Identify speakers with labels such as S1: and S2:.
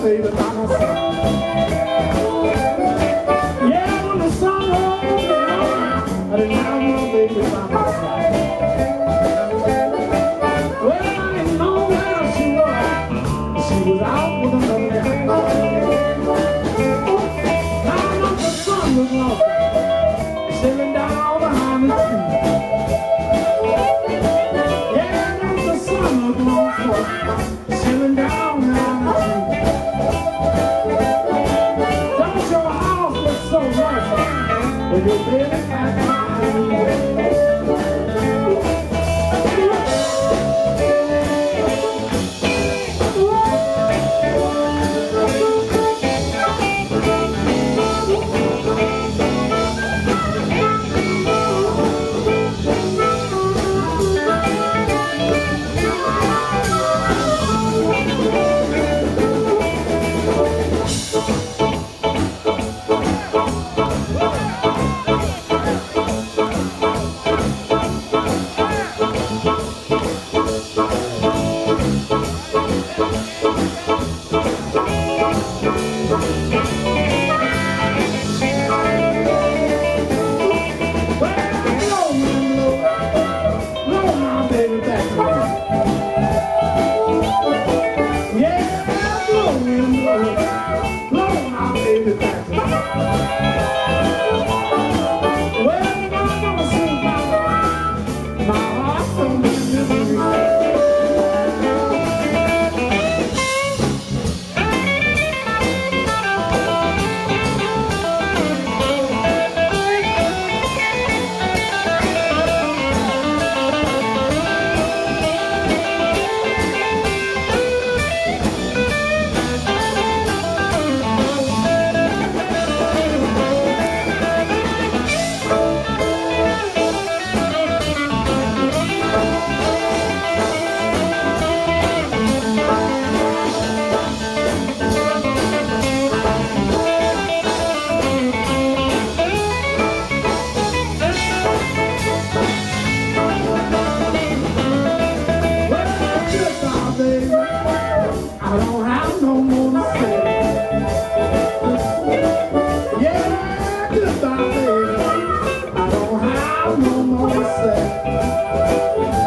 S1: baby by my side. Yeah, when the sun rose down, I didn't have my baby by my side. Well, I didn't know where she was. She was out with another guy. Now the sun was low, sailing down behind the tree. Yeah, the sun was low, sailing down behind the tree. Don't your house look so rough with your baby back behind me? Goodbye, baby. I don't have no more to say.